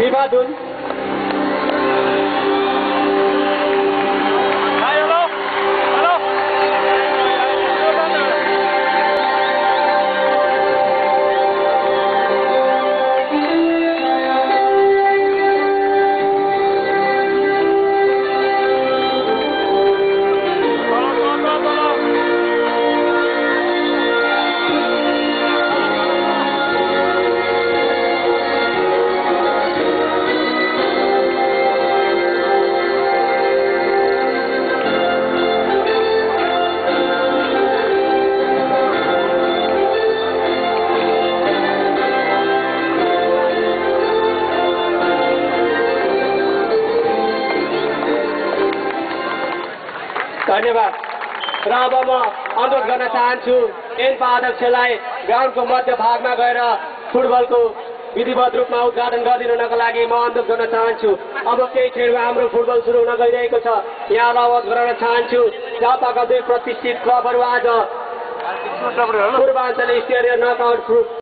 विवादुन धन्यवाद। र अब म अनुरोध गर्न चाहन्छु एनपा अध्यक्षलाई ग्राउन्डको मध्य भागमा गएर फुटबलको विधिवत रूपमा उद्घाटन गरिदिनको लागि म अनुरोध गर्न चाहन्छु। अब केही क्षणमा हाम्रो फुटबल सुरु हुन गइरहेको छ। यहाँलाई अवगत गराउन चाहन्छु झापाका 2 प्रतिष्ठित क्लबहरू आज पूर्वाञ्चल स्तरीय नकआउट